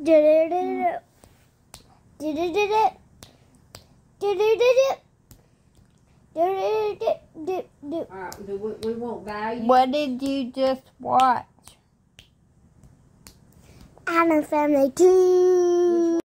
We won't value. What did you just watch? Addams Family 2.